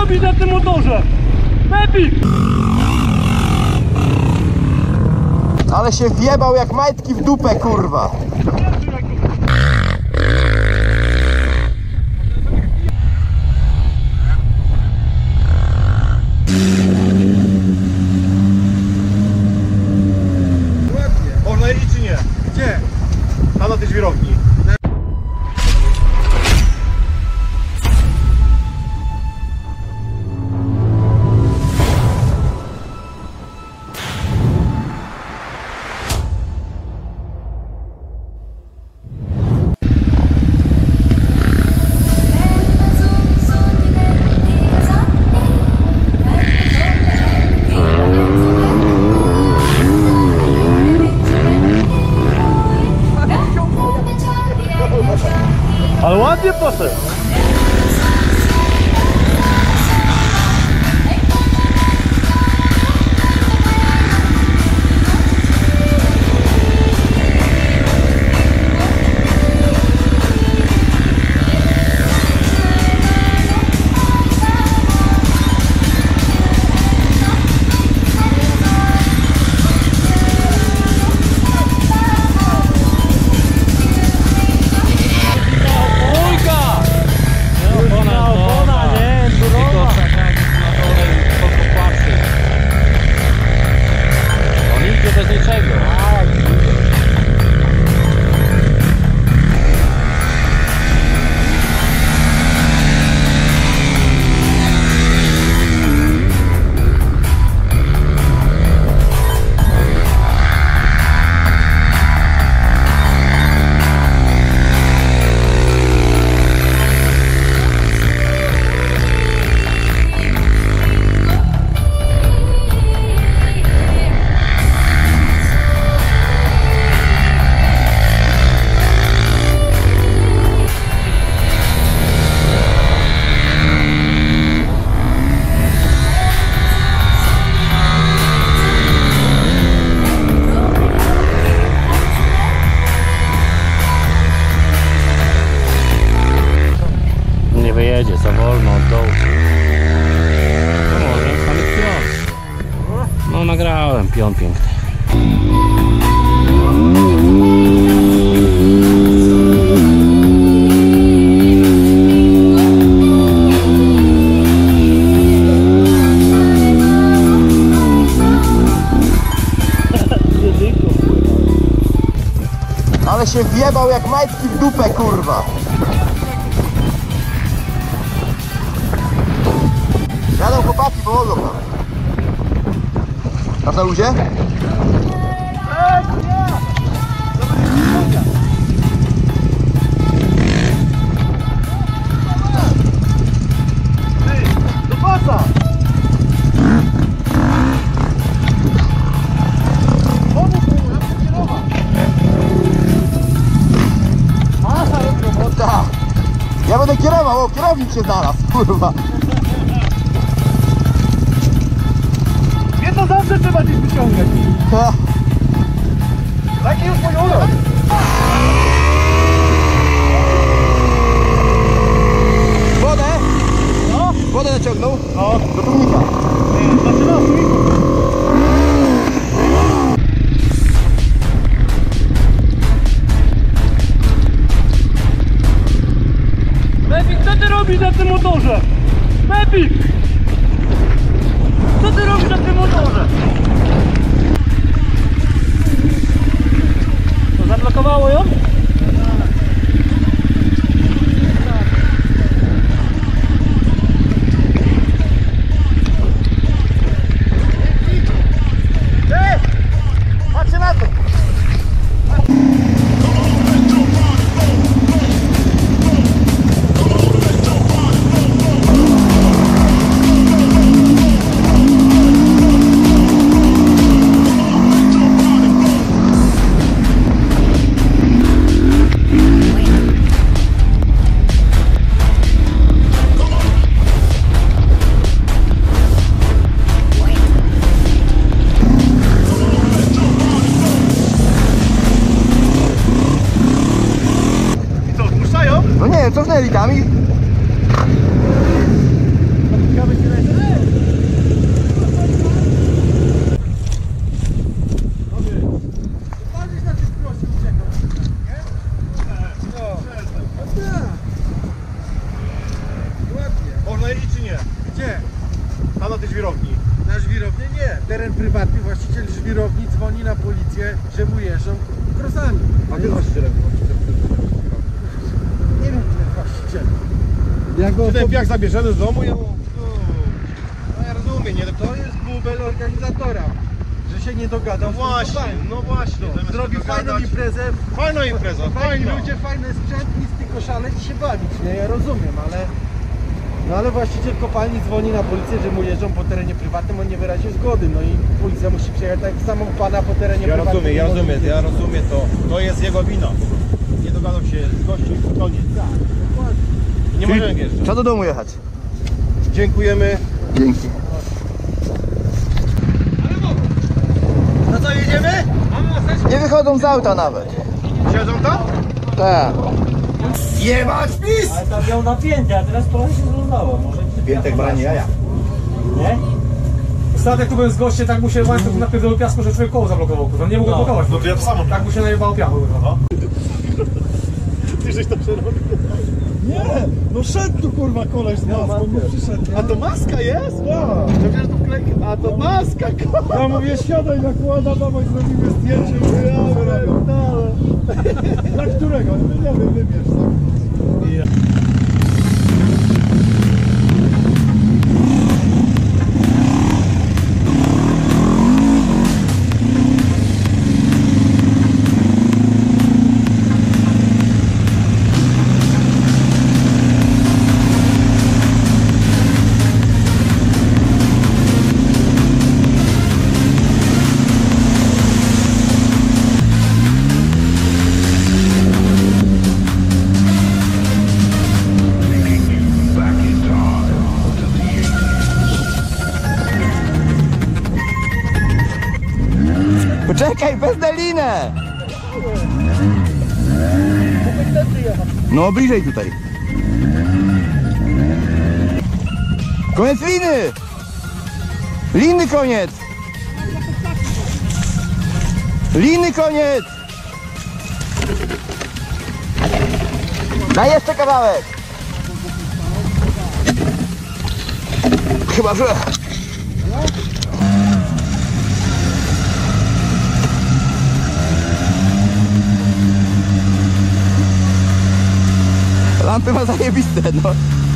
robisz na tym motorze? Mepik! Ale się wjebał jak majtki w dupę, kurwa. Można jeździć czy nie? Gdzie? Tam na tej żwirowni. Ale ładnie poszedł. Nie wyjedzie, za wolno od dołu. No może, ale pion. No nagrałem, pion piękny. Ale się wjebał jak majtki w dupę, kurwa. Jadą chłopaki, pomogą nam. Tam na luzie? Do pasa! Tak. Ja będę kierował, o, kierownik się znalazł, kurwa. Nie, to zawsze trzeba gdzieś wyciągać. Ha. Taki już mój urok. Wodę? No? Wodę naciągnął? No. Do tłumika. Zaczyna słoniku. Mepik, co ty robisz na tym motorze? Mepik! Co ty robisz na tym motorze? To zablokowało ją? Patrzcie na to! I co, odpuszczają? No nie wiem, cofnęli tam i... Ciekawe i dzwoni na policję, że mu jeżdżą krosami. A ty właścicielem? Nie wiem, kto jest właścicielem. Ja go Czy ten piach zabierzemy z domu? Ja rozumiem, nie? To jest bubel organizatora, że się nie dogadał. No właśnie, no właśnie. zamiast Zrobi się fajną dogadać. imprezę, Fajna impreza, fajni fajna. ludzie, fajny sprzęt, nic tylko szaleć i się bawić, nie? Ja rozumiem, ale... No ale właściciel kopalni dzwoni na policję, że mu jeżdżą po terenie prywatnym, on nie wyraził zgody, no i policja musi przyjechać tak samo pana po terenie Ja prywatnym. rozumiem, nie może rozumiem to. To jest jego wina. Nie dogadał się z gościem i koniec. Nie możemy wjeżdżać. Trzeba do domu jechać. Dziękujemy. Dzięki. No co, jedziemy? Nie wychodzą z auta nawet. Siedzą tam? Tak. Jebać pis! Ale tam miał napięcie, a teraz trochę się zrównało. Może Piętek branie jaja. nie? Ostatnio tu byłem z gościem, tak mu się łańcuch napierdolił piasku, że człowiek koło zablokował, kurwa. Nie mógł blokować. No to ja to samo. Tak mu się najebało piachu, kurwa. Ty żeś to przerobił? Nie! No szedł tu kurwa koleś z maską, no przyszedł. A to maska jest? No. Przecież tu klejki. A to maska kurwa. Ja mówię siadaj, nakłada, dawaj zrobimy zdjęcie. Mówię, ja pierdolę. Dla którego? Nie wiem, wybierz. Poczekaj, bez delinę! No bliżej tutaj. Koniec liny! Liny koniec! Liny koniec! Daj jeszcze kawałek! Chyba że... Lampy ma zajebiste, no.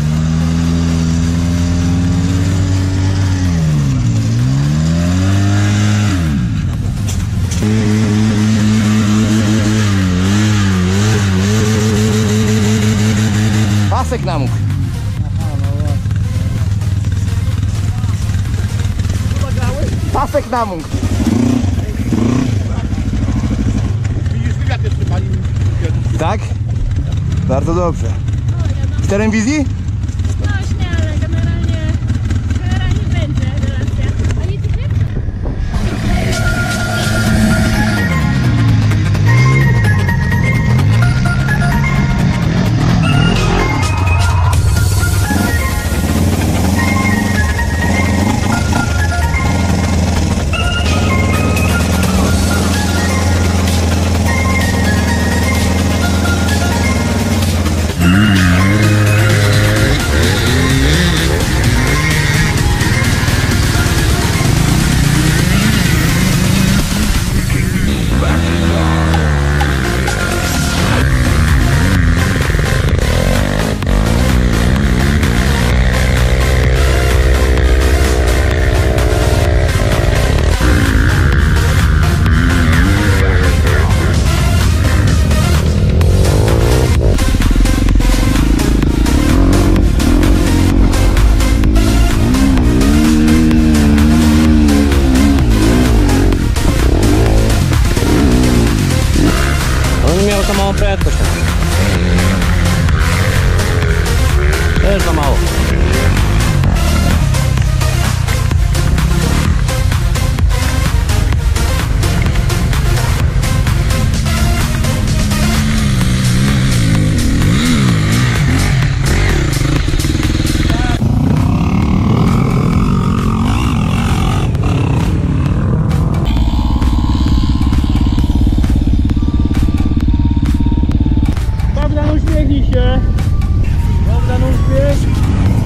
Pasek namógł. Pasek namógł. Tak? Bardzo dobrze. W telewizji? Właśnie, ale generalnie będzie relacja. A jedziecie? On miał za małą prędkość. Też za mało. Bogdan, uśmiechnij się. Bogdan, uśmiech.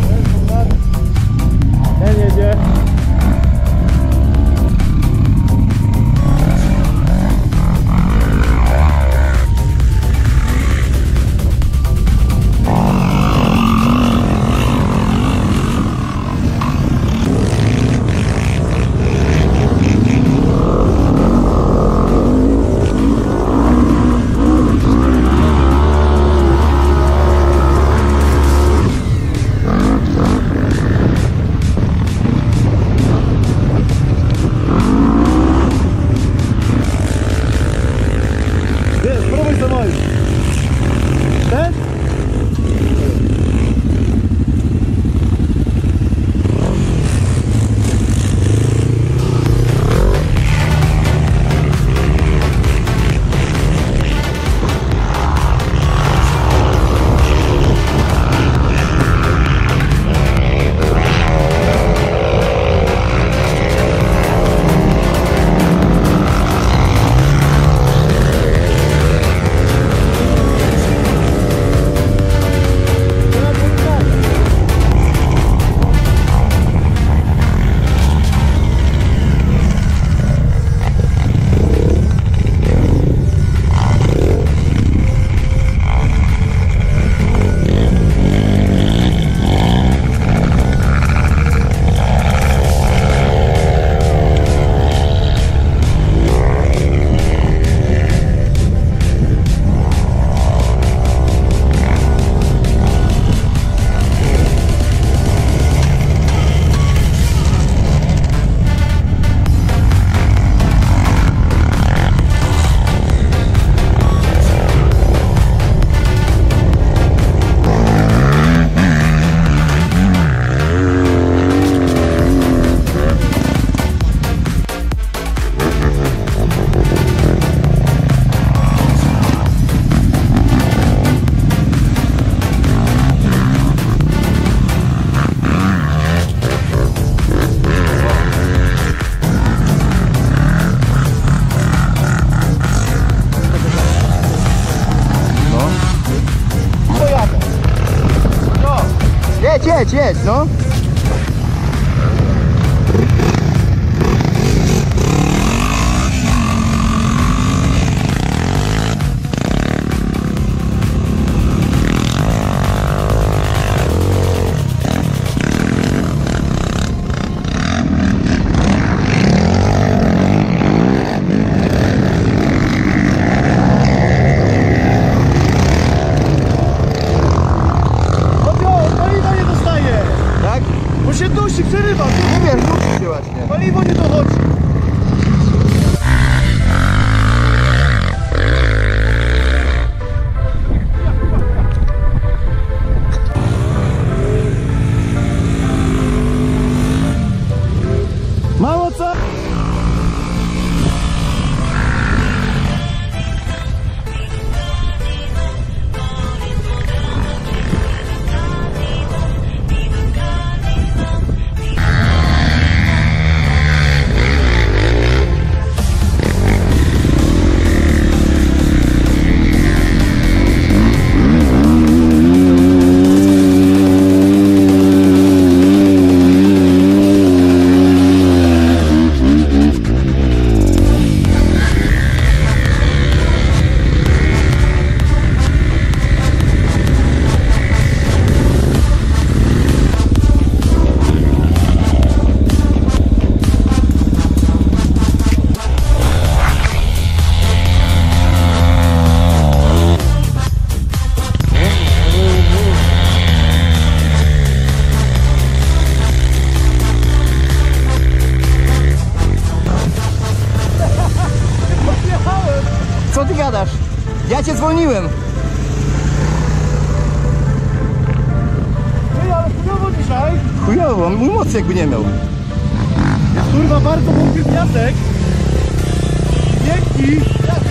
jedź, no. Paliwa nie dostaje! Tak? Bo się dusi, przerywa! Nie wiesz, dusi się właśnie. Paliwo nie dochodzi! Mało co? Co ty gadasz? Ja cię zwolniłem. Ej, ale chujowo dzisiaj! Chujowo, mój mocy jakby nie miał. Kurwa, bardzo mokry piasek! Miękki!